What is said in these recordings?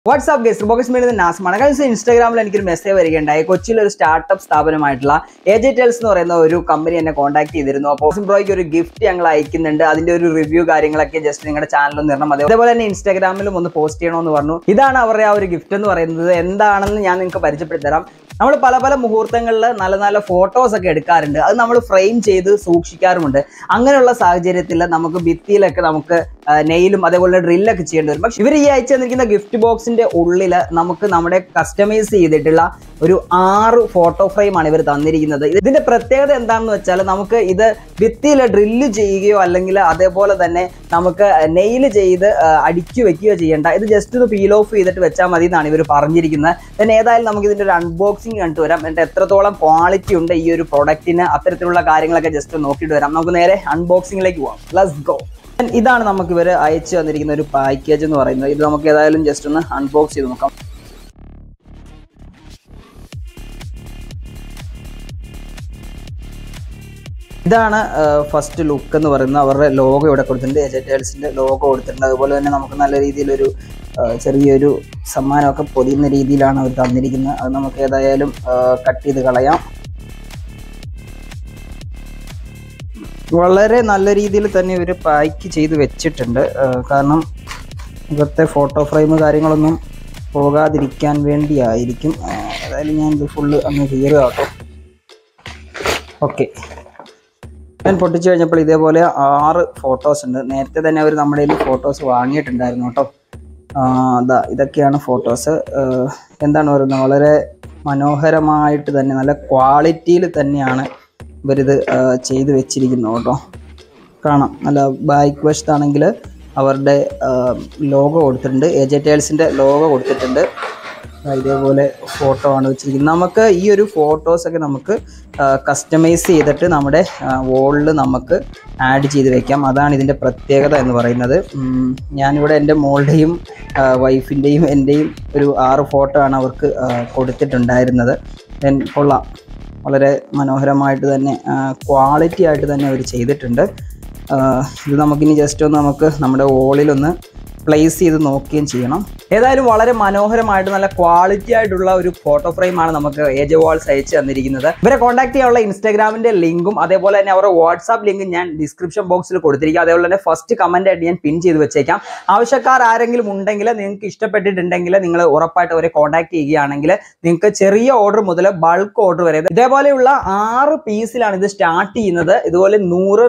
Watsapp guys, Revokerz Media Instagram message variyuണ്ടായി കൊച്ചിയിൽ ഒരു startup സ്ഥാപനമായിട്ടുള്ള AJTels എന്ന് പറയുന്ന ഒരു കമ്പനി എന്നെ കോൺടാക്ട് ചെയ്തിരുന്നു. അപ്പോൾ ബ്രോയ്ക്ക് ഒരു ഗിഫ്റ്റ് ഞങ്ങൾ അയക്കുന്നുണ്ട്. അതിന്റെ ഒരു റിവ്യൂ കാര്യങ്ങളൊക്കെ ജസ്റ്റ് നിങ്ങളുടെ ചാനലിൽ ഒന്ന് ഇടണം. അതേപോലെ തന്നെ ഇൻസ്റ്റാഗ്രാമിലും ഒന്ന് പോസ്റ്റ് ചെയ്യണമെന്ന് പറഞ്ഞു. ഇതാണ് അവരുടെ ആ ഒരു ഗിഫ്റ്റ് എന്ന് പറയുന്നത്. എന്താണെന്ന് ഞാൻ നിങ്ങൾക്ക് പരിചയപ്പെടുത്തി തരാം. നമ്മൾ പല മുഹൂർത്തങ്ങളിൽ നല്ല ഫോട്ടോസ് ഒക്കെ എടുക്കാറുണ്ട്. അത് നമ്മൾ ഫ്രെയിം ചെയ്ത് സൂക്ഷിക്കാറുമുണ്ട്. അങ്ങനെയുള്ള സാഹചര്യത്തിൽ നമുക്ക് ഭിത്തിയിലൊക്കെ നമുക്ക് നെയിലും അതേപോലെ ഡ്രില്ലൊക്കെ ചെയ്യേണ്ടി വരും. പക്ഷെ ഇവർ ഈ അയച്ചു തന്നിരിക്കുന്ന ഗിഫ്റ്റ് ബോക്സിന്റെ ഉള്ളിൽ നമുക്ക് നമ്മുടെ കസ്റ്റമൈസ് ചെയ്തിട്ടുള്ള ഒരു 6 ഫോട്ടോ ഫ്രെയിം ആണ് ഇവർ തന്നിരിക്കുന്നത്. ഇതിന്റെ പ്രത്യേകത എന്താണെന്ന് വെച്ചാൽ നമുക്ക് ഇത് ഭിത്തിയിൽ ഡ്രില്ല് ചെയ്യുകയോ അല്ലെങ്കിൽ അതേപോലെ തന്നെ നമുക്ക് നെയിൽ ചെയ്ത് അടുക്കി വെക്കുകയോ ചെയ്യേണ്ട. ഇത് ജസ്റ്റ് ഒന്ന് പീൽ ഓഫ് ചെയ്തിട്ട് വെച്ചാൽ മതി എന്നാണ് ഇവർ പറഞ്ഞിരിക്കുന്നത്. then ഏതായാലും നമുക്ക് ഇതിന്റെ ഒരു അൺബോക്സിംഗ് കണ്ടു വരാം. എന്നിട്ട് എത്രത്തോളം ക്വാളിറ്റി ഉണ്ട് ഈ ഒരു പ്രൊഡക്റ്റിന് അത്തരത്തിലുള്ള കാര്യങ്ങളൊക്കെ ജസ്റ്റ് നോക്കിയിട്ട് വരാം. നമുക്ക് നേരെ അൺബോക്സിംഗിലേക്ക് പോവാം. Let's go. ഇതാണ് നമുക്ക് ഇവർ അയച്ചു തന്നിരിക്കുന്ന ഒരു പാക്കേജ് എന്ന് പറയുന്നത്. ഇത് നമുക്ക് ഏതായാലും ജസ്റ്റ് ഒന്ന് അൺബോക്സ് ചെയ്ത് നോക്കാം. ഇതാണ് ഫസ്റ്റ് ലുക്ക് എന്ന് പറയുന്നത്. അവരുടെ ലോഗോ ഇവിടെ കൊടുത്തിട്ടുണ്ട്, AJTelsന്റെ ലോഗോ കൊടുത്തിട്ടുണ്ട്. അതുപോലെ തന്നെ നമുക്ക് നല്ല രീതിയിലൊരു ചെറിയൊരു സമ്മാനമൊക്കെ പൊതിയുന്ന രീതിയിലാണ് അവർ തന്നിരിക്കുന്നത്. അത് നമുക്ക് ഏതായാലും കട്ട് ചെയ്ത് കളയാം. വളരെ നല്ല രീതിയിൽ തന്നെ ഇവർ പാക്ക് ചെയ്ത് വെച്ചിട്ടുണ്ട്. കാരണം ഇവിടുത്തെ ഫോട്ടോ ഫ്രെയിം കാര്യങ്ങളൊന്നും പോകാതിരിക്കാൻ വേണ്ടിയായിരിക്കും. ഏതായാലും ഞാൻ ഇത് ഫുള്ള് അങ്ങ് ക്ലിയർ ആട്ടോ. ഓക്കെ, ഞാൻ പൊട്ടിച്ചു കഴിഞ്ഞപ്പോൾ ഇതേപോലെ 6 ഫോട്ടോസ് ഉണ്ട്. നേരത്തെ തന്നെ അവർ നമ്മുടെ കയ്യിൽ ഫോട്ടോസ് വാങ്ങിയിട്ടുണ്ടായിരുന്നു കേട്ടോ. ഇതൊക്കെയാണ് ഫോട്ടോസ്. എന്താണ് പറയുന്നത്, വളരെ മനോഹരമായിട്ട് തന്നെ നല്ല ക്വാളിറ്റിയിൽ തന്നെയാണ് ഇവരിത് ചെയ്ത് വെച്ചിരിക്കുന്നത് കേട്ടോ. കാണാം, നല്ല ബാക്ക് വശത്താണെങ്കിൽ അവരുടെ ലോഗോ കൊടുത്തിട്ടുണ്ട്, AJTelsന്റെ ലോഗോ കൊടുത്തിട്ടുണ്ട്. ഇതേപോലെ ഫോട്ടോ ആണ് വെച്ചിരിക്കുന്നത്. നമുക്ക് ഈ ഒരു ഫോട്ടോസൊക്കെ നമുക്ക് കസ്റ്റമൈസ് ചെയ്തിട്ട് നമ്മുടെ വോളിൽ നമുക്ക് ആഡ് ചെയ്ത് വെക്കാം. അതാണ് ഇതിൻ്റെ പ്രത്യേകത എന്ന് പറയുന്നത്. ഞാനിവിടെ എൻ്റെ മോളുടെയും വൈഫിൻ്റെയും എൻ്റെയും ഒരു 6 ഫോട്ടോ ആണ് അവർക്ക് കൊടുത്തിട്ടുണ്ടായിരുന്നത്. കൊള്ളാം, വളരെ മനോഹരമായിട്ട് തന്നെ ക്വാളിറ്റി ആയിട്ട് തന്നെ അവർ ചെയ്തിട്ടുണ്ട്. ഇത് നമുക്കിനി ജസ്റ്റ് ഒന്ന് നമുക്ക് നമ്മുടെ വോളിലൊന്ന് പ്ലേസ് ചെയ്ത് നോക്കുകയും ചെയ്യണം. ഏതായാലും വളരെ മനോഹരമായിട്ട് നല്ല ക്വാളിറ്റി ആയിട്ടുള്ള ഒരു ഫോട്ടോ ഫ്രെയിമാണ് നമുക്ക് AJTels അയച്ചു തന്നിരിക്കുന്നത്. ഇവരെ കോൺടാക്ട് ചെയ്യാനുള്ള ഇൻസ്റ്റാഗ്രാമിന്റെ ലിങ്കും അതേപോലെ തന്നെ അവരുടെ വാട്സാപ്പ് ലിങ്കും ഞാൻ ഡിസ്ക്രിപ്ഷൻ ബോക്സിൽ കൊടുത്തിരിക്കും. അതേപോലെ തന്നെ ഫസ്റ്റ് കമന്റ് ആയിട്ട് ഞാൻ പിൻ ചെയ്ത് വെച്ചേക്കാം. ആവശ്യക്കാർ ആരെങ്കിലും ഉണ്ടെങ്കിൽ, നിങ്ങൾക്ക് ഇഷ്ടപ്പെട്ടിട്ടുണ്ടെങ്കിൽ നിങ്ങൾ ഉറപ്പായിട്ട് അവരെ കോൺടാക്ട് ചെയ്യുകയാണെങ്കിൽ നിങ്ങൾക്ക് ചെറിയ ഓർഡർ മുതൽ ബൾക്ക് ഓർഡർ വരെ ഇതേപോലെയുള്ള 6 പീസിലാണ് ഇത് സ്റ്റാർട്ട് ചെയ്യുന്നത്. ഇതുപോലെ 100,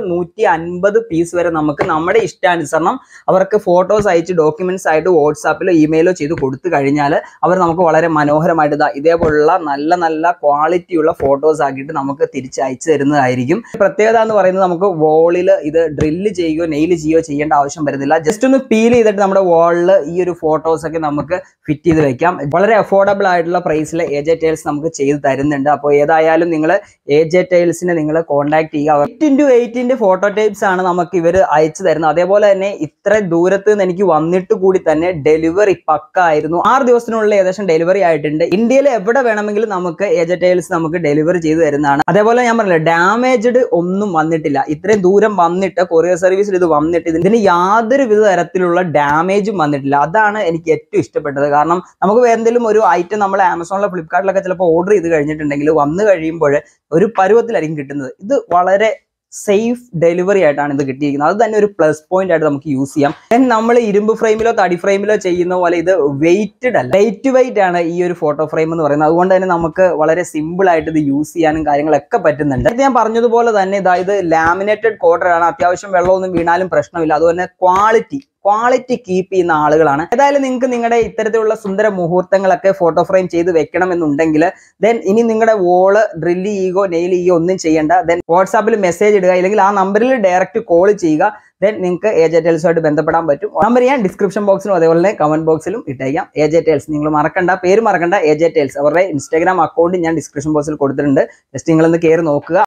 150 പീസ് വരെ നമുക്ക് നമ്മുടെ ഇഷ്ടാനുസരണം അവർക്ക് ഫോട്ടോസ് ഡോക്യുമെന്റ്സ് ആയിട്ട് വാട്സാപ്പിലോ ഇമെയിലോ ചെയ്ത് കൊടുത്തു കഴിഞ്ഞാൽ അവർ നമുക്ക് വളരെ മനോഹരമായിട്ട് ഇതേപോലുള്ള നല്ല ക്വാളിറ്റിയുള്ള ഫോട്ടോസ് ആക്കിയിട്ട് നമുക്ക് തിരിച്ച് അയച്ചു തരുന്നതായിരിക്കും. പ്രത്യേകത എന്ന് പറയുന്നത് നമുക്ക് വോളിൽ ഇത് ഡ്രില്ല് ചെയ്യുകയോ നെയിൽ ചെയ്യുകയോ ചെയ്യേണ്ട ആവശ്യം വരുന്നില്ല. ജസ്റ്റ് ഒന്ന് പീൽ ചെയ്തിട്ട് നമ്മുടെ വോളിൽ ഈ ഒരു ഫോട്ടോസ് ഒക്കെ നമുക്ക് ഫിറ്റ് ചെയ്ത് വെക്കാം. വളരെ അഫോർഡബിൾ ആയിട്ടുള്ള പ്രൈസിൽ AJTels നമുക്ക് ചെയ്ത് തരുന്നുണ്ട്. അപ്പോൾ ഏതായാലും നിങ്ങൾ AJTelsനെ നിങ്ങൾ കോൺടാക്ട് ചെയ്യുക. 8x8 ഫോട്ടോ ടൈപ്സ് ആണ് നമുക്ക് ഇവർ അയച്ചു തരുന്നത്. അതേപോലെ തന്നെ ഇത്ര ദൂരത്ത് നിന്ന് എനിക്ക് വന്നിട്ട് കൂടി തന്നെ ഡെലിവറി പക്ക ആയിരുന്നു. 6 ദിവസത്തിനുള്ളിൽ ഏകദേശം ഡെലിവറി ആയിട്ടുണ്ട്. ഇന്ത്യയിൽ എവിടെ വേണമെങ്കിലും നമുക്ക് AJTels നമുക്ക് ഡെലിവറി ചെയ്ത് തരുന്നതാണ്. അതേപോലെ ഞാൻ പറഞ്ഞില്ല, ഡാമേജ്ഡ് ഒന്നും വന്നിട്ടില്ല. ഇത്രയും ദൂരം വന്നിട്ട് കൊറിയർ സർവീസിൽ ഇത് വന്നിട്ട് ഇതിന് യാതൊരു വിധ തരത്തിലുള്ള ഡാമേജും വന്നിട്ടില്ല. അതാണ് എനിക്ക് ഏറ്റവും ഇഷ്ടപ്പെട്ടത്. കാരണം നമുക്ക് എന്തെങ്കിലും ഒരു ഐറ്റം നമ്മൾ ആമസോണിലോ ഫ്ലിപ്കാർട്ടിലൊക്കെ ചിലപ്പോൾ ഓർഡർ ചെയ്ത് കഴിഞ്ഞിട്ടുണ്ടെങ്കിൽ വന്നു കഴിയുമ്പോൾ ഒരു പരുവത്തിലായിരിക്കും കിട്ടുന്നത്. ഇത് വളരെ സേഫ് ഡെലിവറി ആയിട്ടാണ് ഇത് കിട്ടിയിരിക്കുന്നത്. അത് തന്നെ ഒരു പ്ലസ് പോയിന്റ് ആയിട്ട് നമുക്ക് യൂസ് ചെയ്യാം. നമ്മൾ ഇരുമ്പ് ഫ്രെയിമിലോ തടി ഫ്രെയിമിലോ ചെയ്യുന്ന പോലെ ഇത് വെയ്റ്റഡ് അല്ല, വെയിറ്റ് ആണ് ഈ ഒരു ഫോട്ടോ ഫ്രെയിം എന്ന് പറയുന്നത്. അതുകൊണ്ട് തന്നെ നമുക്ക് വളരെ സിമ്പിൾ ആയിട്ട് ഇത് യൂസ് ചെയ്യാനും കാര്യങ്ങളൊക്കെ പറ്റുന്നുണ്ട്. ഞാൻ പറഞ്ഞതുപോലെ തന്നെ ഇത് ലാമിനേറ്റഡ് കോട്ടറാണ്. അത്യാവശ്യം വെള്ളമൊന്നും വീണാലും പ്രശ്നമില്ല. അതുപോലെ ക്വാളിറ്റി കീപ്പ് ചെയ്യുന്ന ആളുകളാണ്. ഏതായാലും നിങ്ങൾക്ക് നിങ്ങളുടെ ഇത്തരത്തിലുള്ള സുന്ദര മുഹൂർത്തങ്ങളൊക്കെ ഫോട്ടോ ഫ്രെയിം ചെയ്ത് വെക്കണമെന്നുണ്ടെങ്കിൽ ഇനി നിങ്ങളുടെ വോള് ഡ്രില്ല് ചെയ്യുകയോ നെയിൽ ചെയ്യുകയോ ഒന്നും ചെയ്യേണ്ട. വാട്സാപ്പിൽ മെസ്സേജ് ഇടുക, അല്ലെങ്കിൽ ആ നമ്പറിൽ ഡയറക്റ്റ് കോൾ ചെയ്യുക. നിങ്ങൾക്ക് AJTelsമായിട്ട് ബന്ധപ്പെടാൻ പറ്റും. നമ്പർ ഞാൻ ഡിസ്ക്രിപ്ഷൻ ബോക്സിലും അതേപോലെ തന്നെ കമന്റ് ബോക്സിലും ഇട്ടേക്കാം. AJTels നിങ്ങൾ മറക്കണ്ട, പേര് മറക്കണ്ട, AJTels അവരുടെ ഇൻസ്റ്റാഗ്രാം അക്കൗണ്ട് ഞാൻ ഡിസ്ക്രിപ്ഷൻ ബോക്സിൽ കൊടുത്തിട്ടുണ്ട്. ജസ്റ്റ് നിങ്ങളൊന്ന് കയറി നോക്കുക.